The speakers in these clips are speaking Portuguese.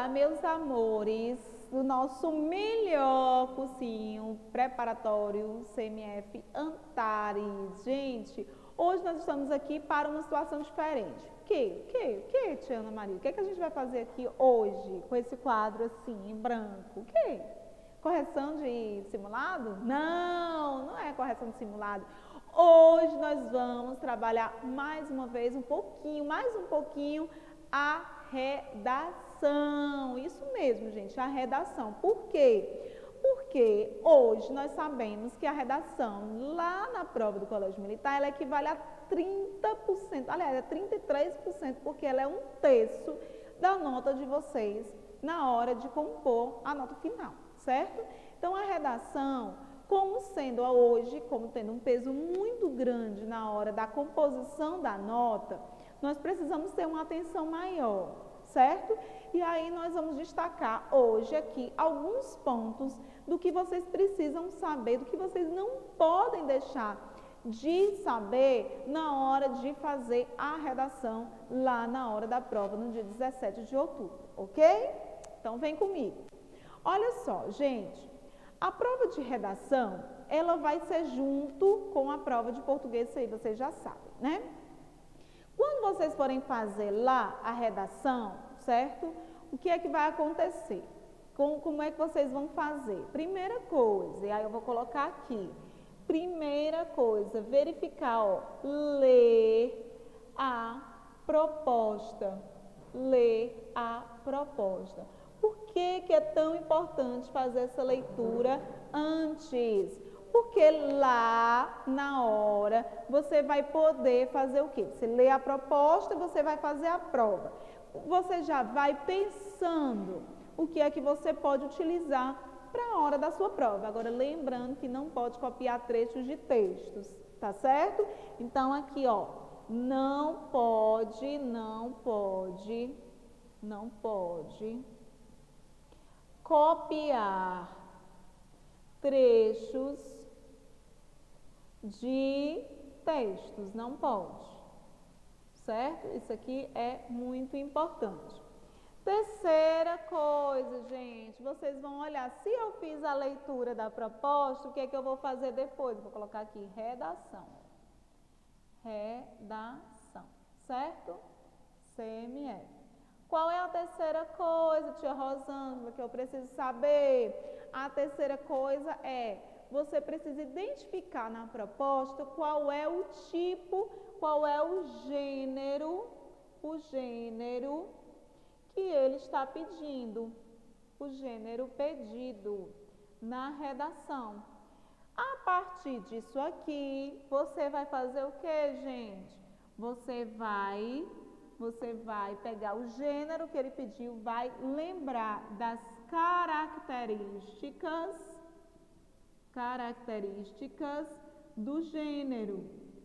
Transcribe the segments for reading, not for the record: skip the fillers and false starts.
Olá, meus amores, do nosso melhor cursinho preparatório CMF Antares. Gente, hoje nós estamos aqui para uma situação diferente. O que, tia Ana Maria? O que a gente vai fazer aqui hoje com esse quadro assim, em branco? O que? Correção de simulado? Não, não é correção de simulado. Hoje nós vamos trabalhar mais uma vez mais um pouquinho a redação. Isso mesmo, gente, a redação. Por quê? Porque hoje nós sabemos que a redação lá na prova do Colégio Militar, ela equivale a 30%, aliás, é 33%, porque ela é um terço da nota de vocês na hora de compor a nota final, certo? Então, a redação, como sendo hoje, como tendo um peso muito grande na hora da composição da nota, nós precisamos ter uma atenção maior, certo? E aí nós vamos destacar hoje aqui alguns pontos do que vocês precisam saber, do que vocês não podem deixar de saber na hora de fazer a redação lá na hora da prova, no dia 17 de outubro, ok? Então vem comigo. Olha só, gente, a prova de redação, ela vai ser junto com a prova de português, isso aí vocês já sabem, né? Quando vocês forem fazer lá a redação, certo? O que é que vai acontecer? Como é que vocês vão fazer? Primeira coisa, e aí eu vou colocar aqui. Primeira coisa, verificar, ó, ler a proposta. Ler a proposta. Por que é tão importante fazer essa leitura antes? Porque lá, na hora, você vai poder fazer o quê? Você lê a proposta e você vai fazer a prova. Você já vai pensando o que é que você pode utilizar para a hora da sua prova. Agora, lembrando que não pode copiar trechos de textos, tá certo? Então, aqui, ó, não pode copiar trechos de textos, não pode, certo? Isso aqui é muito importante. Terceira coisa, gente, vocês vão olhar, se eu fiz a leitura da proposta, o que é que eu vou fazer depois? Vou colocar aqui redação, certo? CMF. Qual é a terceira coisa, tia Rosângela, que eu preciso saber? A terceira coisa é, você precisa identificar na proposta qual é o tipo, qual é o gênero que ele está pedindo, o gênero pedido na redação. A partir disso aqui, você vai fazer o que, gente? Você vai pegar o gênero que ele pediu, vai lembrar das características do gênero.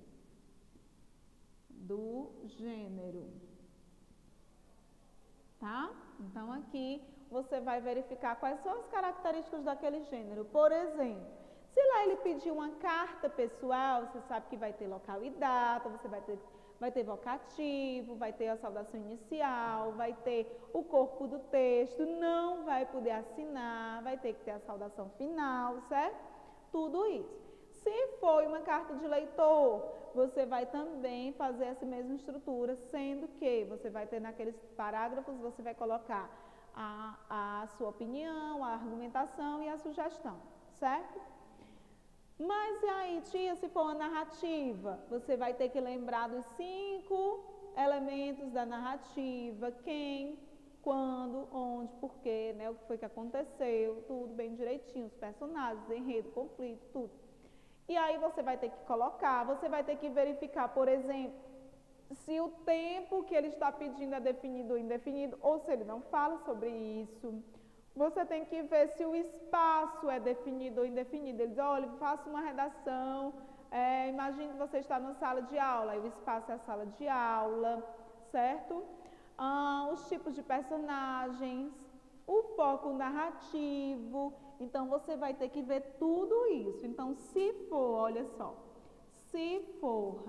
Tá? Então, aqui você vai verificar quais são as características daquele gênero. Por exemplo, se lá ele pediu uma carta pessoal, você sabe que vai ter local e data, você vai ter vocativo, vai ter a saudação inicial, vai ter o corpo do texto, não vai poder assinar, vai ter que ter a saudação final, certo? Tudo isso. Se for uma carta de leitor, você vai também fazer essa mesma estrutura, sendo que você vai ter naqueles parágrafos, você vai colocar a sua opinião, a argumentação e a sugestão, certo? Mas e aí, tia, se for uma narrativa, você vai ter que lembrar dos 5 elementos da narrativa, quem, quando, onde, porquê, né, o que foi que aconteceu, tudo bem direitinho, os personagens, enredo, conflito, tudo. E aí você vai ter que colocar, você vai ter que verificar, por exemplo, se o tempo que ele está pedindo é definido ou indefinido, ou se ele não fala sobre isso. Você tem que ver se o espaço é definido ou indefinido. Ele diz, olha, faça uma redação, imagine que você está na sala de aula, e o espaço é a sala de aula, certo? Os tipos de personagens, o foco narrativo. Então, você vai ter que ver tudo isso. Então, se for, olha só, se for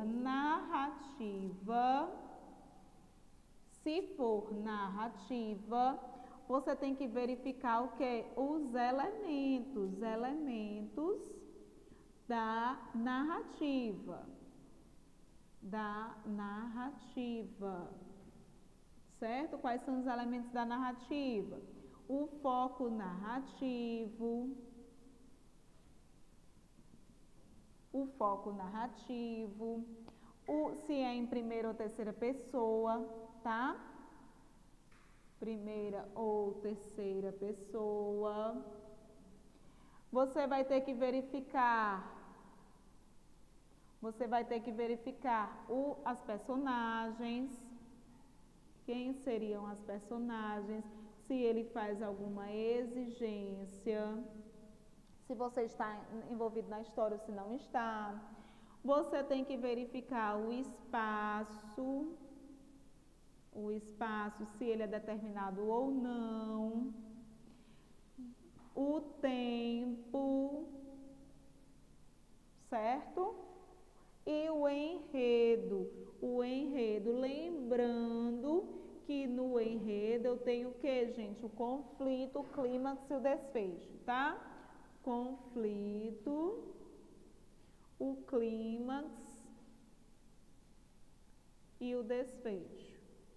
narrativa, você tem que verificar o quê? Os elementos da narrativa. Certo? Quais são os elementos da narrativa? O foco narrativo, se é em primeira ou terceira pessoa, tá? Primeira ou terceira pessoa. Você vai ter que verificar as personagens. Quem seriam as personagens? Se ele faz alguma exigência, se você está envolvido na história ou se não está. Você tem que verificar o espaço, se ele é determinado ou não. O tempo, certo? E o enredo, lembrando que no enredo eu tenho o que, gente? O conflito, o clímax e o desfecho, tá? Conflito, o clímax e o desfecho.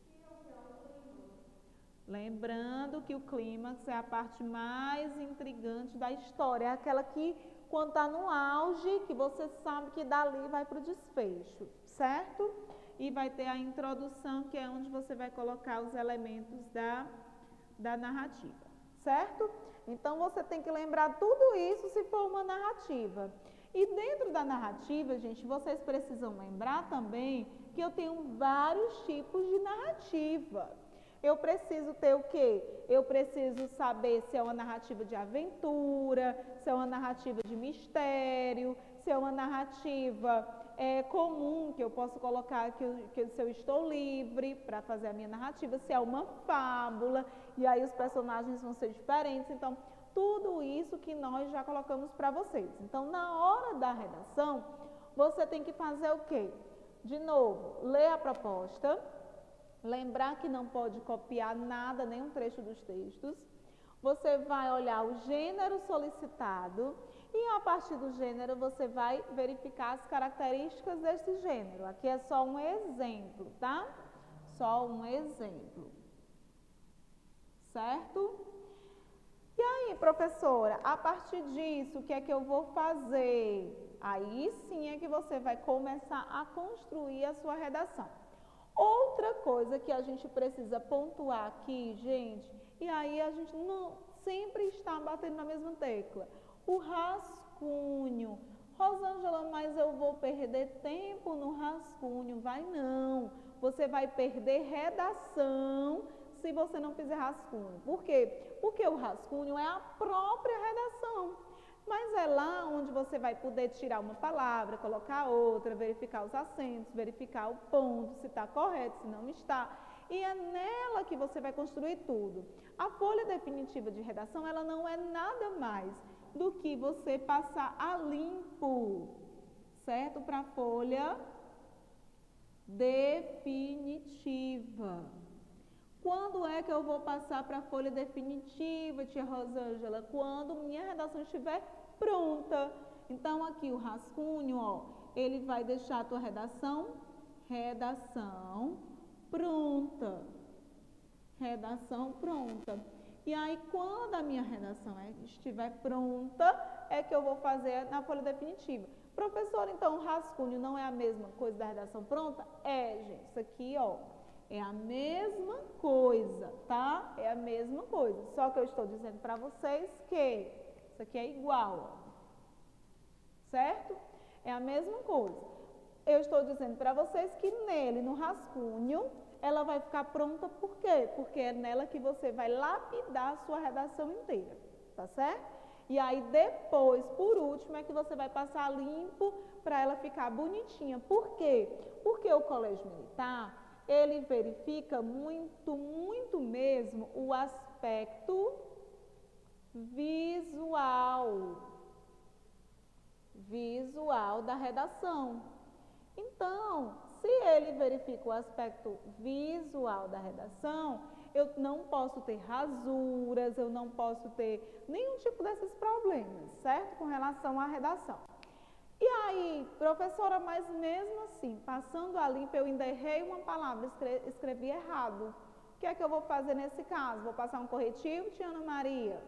Lembrando que o clímax é a parte mais intrigante da história, é aquela que, quando está no auge, que você sabe que dali vai para o desfecho, certo? E vai ter a introdução, que é onde você vai colocar os elementos da narrativa, certo? Então, você tem que lembrar tudo isso se for uma narrativa. E dentro da narrativa, gente, vocês precisam lembrar também que eu tenho vários tipos de narrativa. Eu preciso ter o quê? Eu preciso saber se é uma narrativa de aventura, se é uma narrativa de mistério, se é uma narrativa comum, que eu posso colocar que se eu estou livre para fazer a minha narrativa, se é uma fábula, e aí os personagens vão ser diferentes. Então, tudo isso que nós já colocamos para vocês. Então, na hora da redação, você tem que fazer o quê? De novo, ler a proposta. Lembrar que não pode copiar nada, nenhum trecho dos textos. Você vai olhar o gênero solicitado e, a partir do gênero, você vai verificar as características desse gênero. Aqui é só um exemplo, tá? Só um exemplo. Certo? E aí, professora, a partir disso, o que é que eu vou fazer? Aí sim é que você vai começar a construir a sua redação. Outra coisa que a gente precisa pontuar aqui, gente, e aí a gente não sempre está batendo na mesma tecla. O rascunho. Rosângela, mas eu vou perder tempo no rascunho. Vai não. Você vai perder redação se você não fizer rascunho. Por quê? Porque o rascunho é a própria redação. Mas é lá onde você vai poder tirar uma palavra, colocar outra, verificar os acentos, verificar o ponto, se está correto, se não está. E é nela que você vai construir tudo. A folha definitiva de redação, ela não é nada mais do que você passar a limpo, certo? Para a folha definitiva. Quando é que eu vou passar para a folha definitiva, tia Rosângela? Quando minha redação estiver pronta. Então, aqui o rascunho, ó, ele vai deixar a tua redação pronta. Redação pronta. E aí, quando a minha redação estiver pronta, é que eu vou fazer na folha definitiva. Professor, então o rascunho não é a mesma coisa da redação pronta? É, gente, isso aqui, ó, é a mesma coisa, tá? É a mesma coisa. Só que eu estou dizendo para vocês que isso aqui é igual, ó. Certo? É a mesma coisa. Eu estou dizendo para vocês que nele, no rascunho, ela vai ficar pronta por quê? Porque é nela que você vai lapidar a sua redação inteira, tá certo? E aí depois, por último, é que você vai passar limpo para ela ficar bonitinha. Por quê? Porque o Colégio Militar, ele verifica muito mesmo o aspecto visual da redação. Então, se ele verifica o aspecto visual da redação, eu não posso ter rasuras, eu não posso ter nenhum tipo desses problemas, certo? Com relação à redação. E aí, professora, mas mesmo assim, passando a limpo, eu ainda errei uma palavra, escrevi errado. O que é que eu vou fazer nesse caso? Vou passar um corretivo, tia Ana Maria?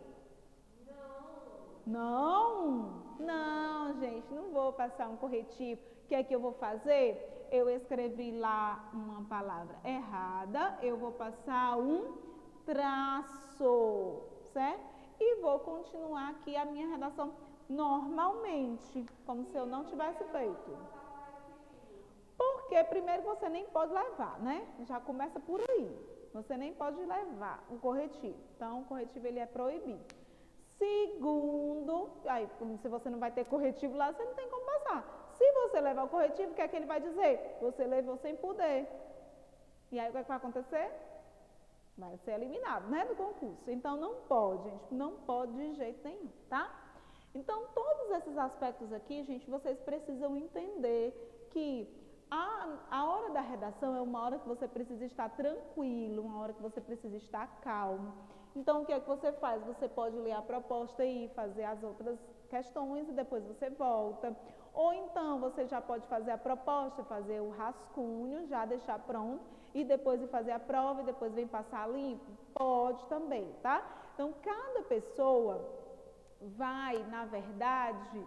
Não? Não, gente, não vou passar um corretivo. O que é que eu vou fazer? Eu escrevi lá uma palavra errada, eu vou passar um traço, certo? E vou continuar aqui a minha redação normalmente, como se eu não tivesse feito. Porque primeiro você nem pode levar, né? Já começa por aí. Você nem pode levar o corretivo. Então, o corretivo ele é proibido. Segundo, aí, se você não vai ter corretivo lá, você não tem como passar. Se você levar o corretivo, o que é que ele vai dizer? Você levou sem poder. E aí, o que é que vai acontecer? Vai ser eliminado, né, do concurso. Então, não pode, gente, não pode de jeito nenhum, tá? Então, todos esses aspectos aqui, gente, vocês precisam entender que a hora da redação é uma hora que você precisa estar tranquilo, uma hora que você precisa estar calmo. Então, o que é que você faz? Você pode ler a proposta e fazer as outras questões e depois você volta. Ou então, você já pode fazer a proposta, fazer o rascunho, já deixar pronto e depois ir fazer a prova e depois vem passar limpo. Pode também, tá? Então, cada pessoa vai, na verdade,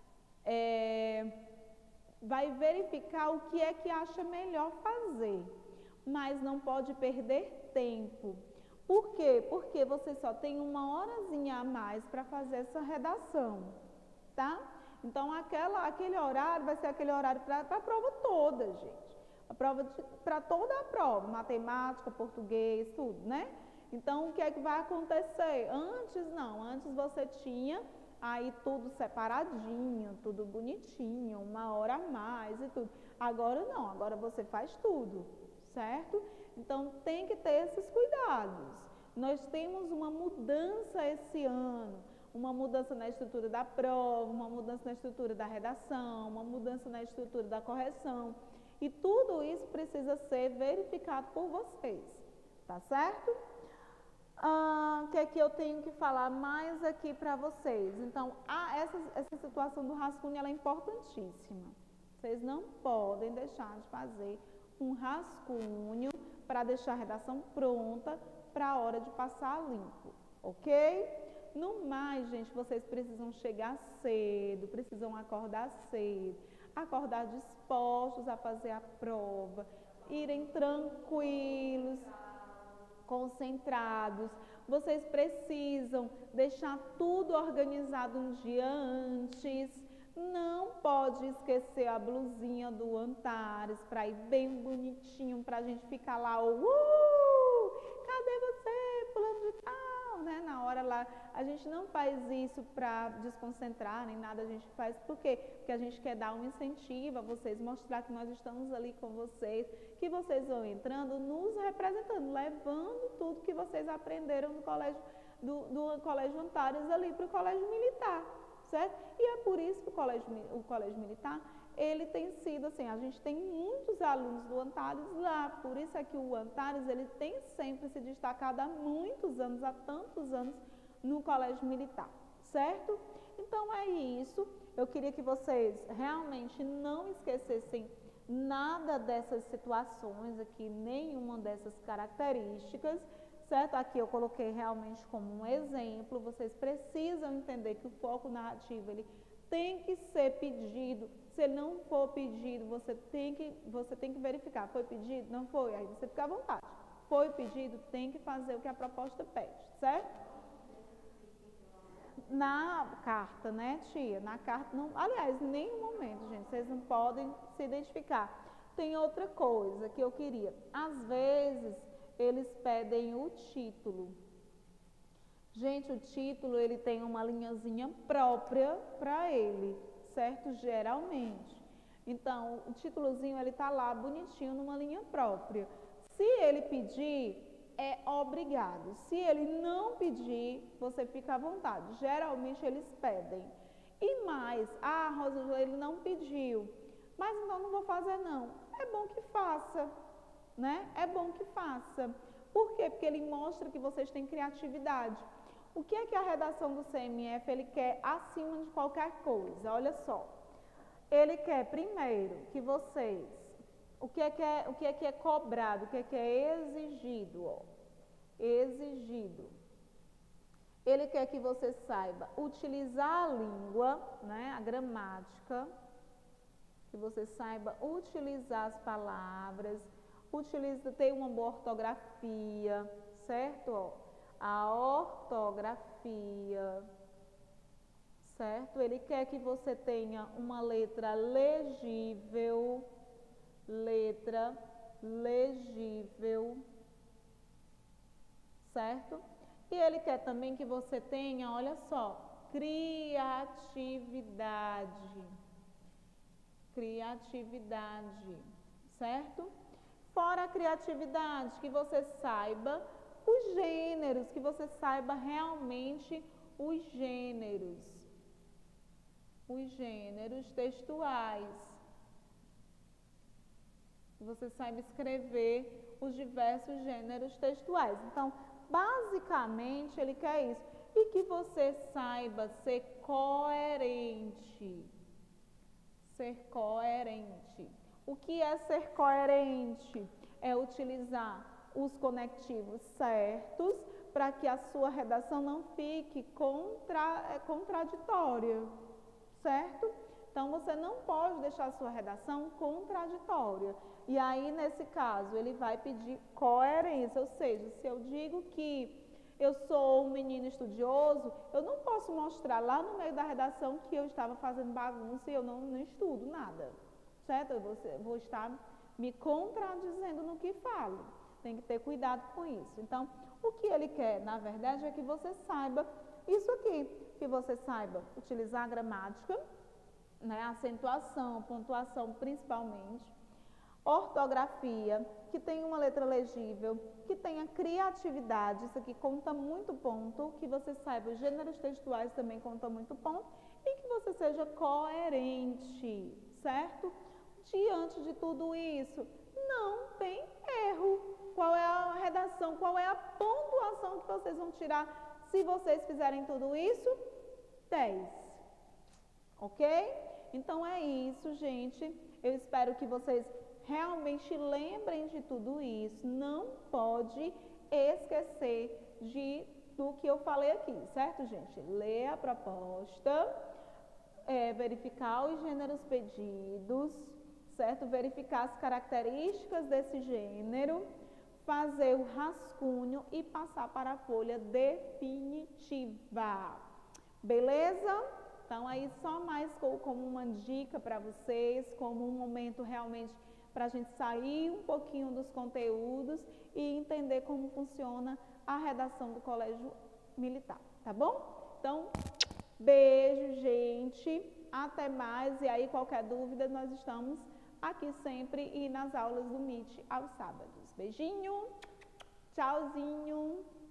vai verificar o que é que acha melhor fazer, mas não pode perder tempo. Por quê? Porque você só tem uma horazinha a mais para fazer essa redação, tá? Então, aquele horário vai ser aquele horário para a prova toda, gente. Para toda a prova, matemática, português, tudo, né? Então, o que é que vai acontecer? Antes não, antes você tinha aí tudo separadinho, tudo bonitinho, uma hora a mais e tudo. Agora não, agora você faz tudo, certo? Então, tem que ter esses cuidados. Nós temos uma mudança esse ano, uma mudança na estrutura da prova, uma mudança na estrutura da redação, uma mudança na estrutura da correção. E tudo isso precisa ser verificado por vocês, tá certo? O que é que eu tenho que falar mais aqui para vocês? Então, essa situação do rascunho ela é importantíssima. Vocês não podem deixar de fazer um rascunho para deixar a redação pronta para a hora de passar limpo, ok? No mais, gente, vocês precisam chegar cedo, precisam acordar cedo, acordar dispostos a fazer a prova, irem tranquilos, concentrados. Vocês precisam deixar tudo organizado um dia antes. Não pode esquecer a blusinha do Antares para ir bem bonitinho, para a gente ficar lá, cadê você, fulano de tal, né? Na hora lá, a gente não faz isso para desconcentrar, nem nada, a gente faz por quê? Porque a gente quer dar um incentivo a vocês, mostrar que nós estamos ali com vocês, que vocês vão entrando, nos representando, levando tudo que vocês aprenderam no colégio, do Colégio Antares ali para o Colégio Militar. Certo? E é por isso que o colégio Militar, ele tem sido assim, a gente tem muitos alunos do Antares lá, por isso é que o Antares, ele tem sempre se destacado há muitos anos, há tantos anos no Colégio Militar, certo? Então é isso, eu queria que vocês realmente não esquecessem nada dessas situações aqui, nenhuma dessas características, certo? Aqui eu coloquei realmente como um exemplo, vocês precisam entender que o foco narrativo, ele tem que ser pedido, se não for pedido, você tem que verificar, foi pedido? Não foi? Aí você fica à vontade. Foi pedido, tem que fazer o que a proposta pede, certo? Na carta, né, tia? Na carta, não, aliás, em nenhum momento, gente, vocês não podem se identificar. Tem outra coisa que eu queria, às vezes, eles pedem o título. Gente, o título, ele tem uma linhazinha própria para ele, certo? Geralmente. Então, o títulozinho, ele tá lá bonitinho numa linha própria. Se ele pedir, é obrigado. Se ele não pedir, você fica à vontade. Geralmente, eles pedem. E mais, Rosângela, ele não pediu, mas então não vou fazer não. É bom que faça. Né? É bom que faça. Por quê? Porque ele mostra que vocês têm criatividade. O que é que a redação do CMF ele quer acima de qualquer coisa? Olha só. Ele quer primeiro que vocês, o que é que é cobrado, o que é exigido, ó. Exigido. Ele quer que você saiba utilizar a língua, né, a gramática, que você saiba utilizar as palavras, ter uma boa ortografia, certo? Ó, a ortografia, certo? Ele quer que você tenha uma letra legível, certo? E ele quer também que você tenha, olha só, criatividade, certo? Fora a criatividade, que você saiba os gêneros, que você saiba realmente os gêneros textuais. Que você saiba escrever os diversos gêneros textuais. Então, basicamente, ele quer isso. E que você saiba ser coerente. O que é ser coerente? É utilizar os conectivos certos para que a sua redação não fique contraditória, certo? Então, você não pode deixar a sua redação contraditória. E aí, nesse caso, ele vai pedir coerência, ou seja, se eu digo que eu sou um menino estudioso, eu não posso mostrar lá no meio da redação que eu estava fazendo bagunça e eu não estudo nada, certo? Eu vou estar me contradizendo no que falo. Tem que ter cuidado com isso. Então, o que ele quer, na verdade, é que você saiba isso aqui, que você saiba utilizar a gramática, né, acentuação, pontuação principalmente, ortografia, que tenha uma letra legível, que tenha criatividade, isso aqui conta muito ponto, que você saiba os gêneros textuais também conta muito ponto, e que você seja coerente, certo? Diante de tudo isso, não tem erro. Qual é a redação, qual é a pontuação que vocês vão tirar se vocês fizerem tudo isso? 10. Ok? Então é isso, gente. Eu espero que vocês realmente lembrem de tudo isso. Não pode esquecer do que eu falei aqui, certo, gente? Ler a proposta, verificar os gêneros pedidos, certo? Verificar as características desse gênero, fazer o rascunho e passar para a folha definitiva. Beleza? Então, aí só mais como uma dica para vocês, como um momento realmente para a gente sair um pouquinho dos conteúdos e entender como funciona a redação do Colégio Militar, tá bom? Então, beijo, gente. Até mais. E aí, qualquer dúvida, nós estamos aqui sempre e nas aulas do Meet aos sábados. Beijinho. Tchauzinho.